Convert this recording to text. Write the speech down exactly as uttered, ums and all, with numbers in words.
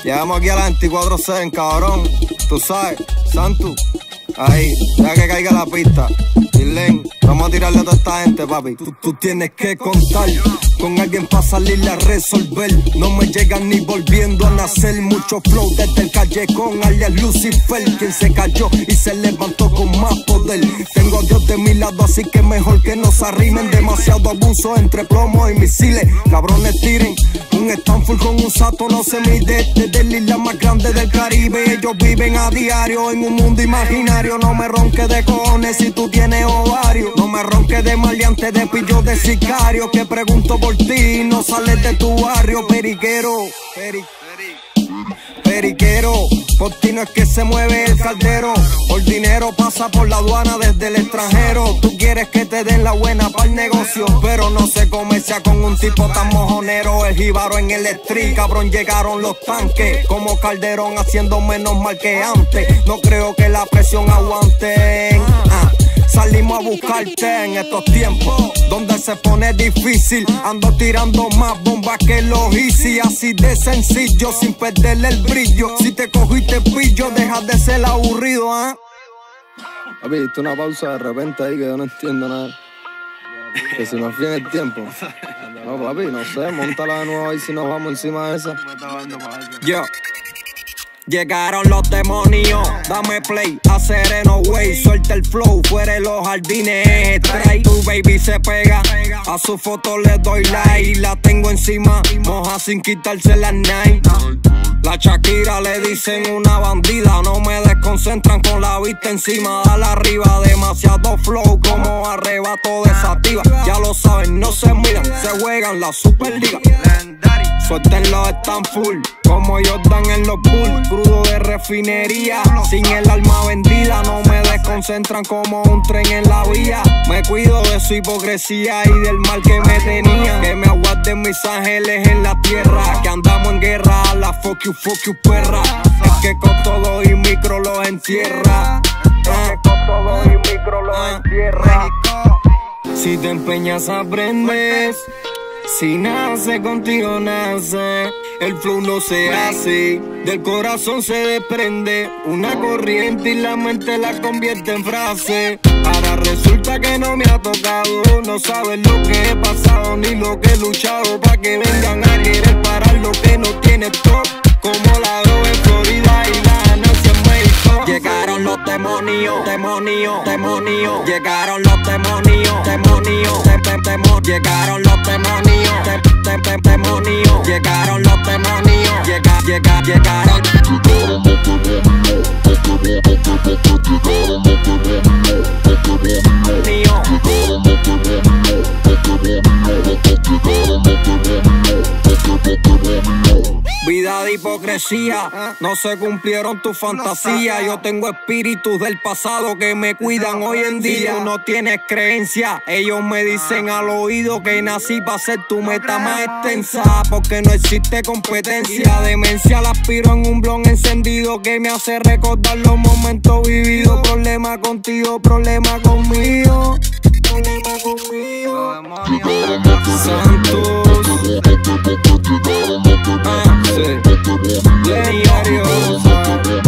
Llegamos aquí a la veinticuatro seis, cabrón. Tú sabes, Santu. Ahí, deja que caiga la pista. Dylan, vamos a tirarle a toda esta gente, papi. Tú, tú tienes que contar con alguien para salirle a resolver. No me llegan ni volviendo a nacer. Mucho flow desde el callejón, alias Lucifer, quien se cayó y se levantó con más poder. Tengo a Dios de mi lado, así que mejor que no se arrimen. Demasiado abuso entre plomos y misiles. Cabrones tiren un Stanford con un sato, no se mide. Desde la isla más grande del Caribe, ellos viven a diario en un mundo imaginario. No me ronques de cojones si tú tienes ovario. No me ronques de maleante, de pillo, de sicario. Que pregunto por ti, no sales de tu barrio. Periquero, peri, periquero, por ti no es que se mueve el caldero. Por dinero pasa por la aduana desde el extranjero. Tú quieres que te den la buena para el negocio, pero no se comercia con un tipo tan mojonero. El jíbaro en el street, cabrón, llegaron los tanques. Como Calderón haciendo menos mal que antes. No creo que la presión aguante. Ah. Salimos a buscarte en estos tiempos donde se pone difícil. Ando tirando más bombas que los Easy. Así de sencillo, sin perderle el brillo. Si te cogiste pillo, deja de ser aburrido, ¿ah? ¿eh? Papi, diste una pausa de repente ahí que yo no entiendo nada. Que si nos fíen el tiempo. No, papi, no sé, montala de nuevo ahí si nos vamos encima de esa. Yo. Llegaron los demonios, dame play, a sereno way, suelta el flow, fuera de los jardines, trae. Tu baby se pega, a su foto le doy like, la tengo encima, moja sin quitarse las night. La Shakira le dicen una bandida, no me desconcentran con la vista encima, dale arriba, demasiado flow como arrebato de sativa. Ya lo saben, no se miran, se juegan la Superliga. Suéltenlo, están full, como Jordan en los Bulls. Crudo de refinería, sin el alma vendida. No me desconcentran como un tren en la vía. Me cuido de su hipocresía y del mal que me tenía. Que me aguarden mis ángeles en la tierra. Que andamos en guerra, a la fuck you, fuck you, perra. Es que con todo y micro los entierra. Es que con todo y micro los entierra. Si te empeñas aprendes. Si nace contigo nace, el flow no se hace, del corazón se desprende una corriente y la mente la convierte en frase. Ahora resulta que no me ha tocado, no sabes lo que he pasado ni lo que he luchado pa' que vengan a querer parar lo que no tiene top, como la droga en Florida y la ganancia en México. Llegaron los demonios, demonios, demonios. Llegaron los demonios, demonios, tem, tem, temo. Llegaron los demonios, tem, tem, tem, demonios. Llegaron los demonios, llega, llega, llegaron. Vida de hipocresía, no se cumplieron tus fantasías. Yo tengo espíritus del pasado que me cuidan hoy en día. Tú no tienes creencia, ellos me dicen al oído que nací para ser tu meta más extensa, porque no existe competencia. Demencia la aspiro en un blon encendido que me hace recordar los momentos vividos. Problema contigo, problema conmigo, problema conmigo. Santos, ah, sí. Legendario.